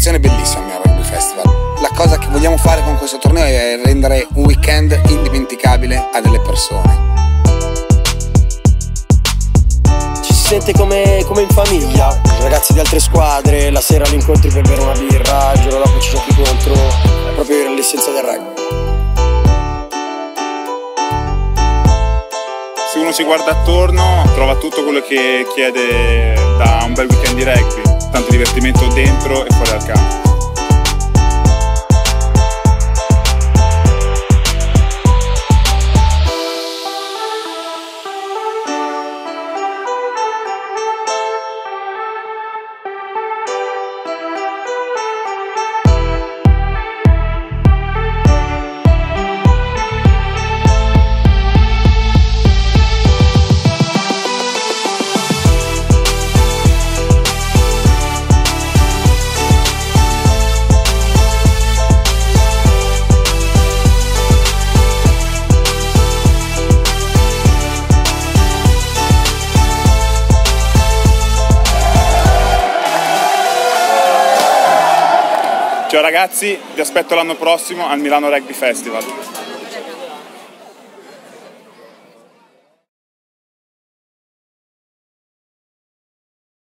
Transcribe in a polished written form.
sensazione bellissima al Milano Rugby Festival. La cosa che vogliamo fare con questo torneo è rendere un weekend indimenticabile a delle persone. Ci si sente come in famiglia, ragazzi di altre squadre, la sera li incontri per bere una birra, il giorno dopo ci giochi contro, è proprio l'essenza del rugby. Se uno si guarda attorno trova tutto quello che chiede da un bel weekend di rugby, tanto divertimento dentro e fuori dal campo. Ciao ragazzi, vi aspetto l'anno prossimo al Milano Rugby Festival.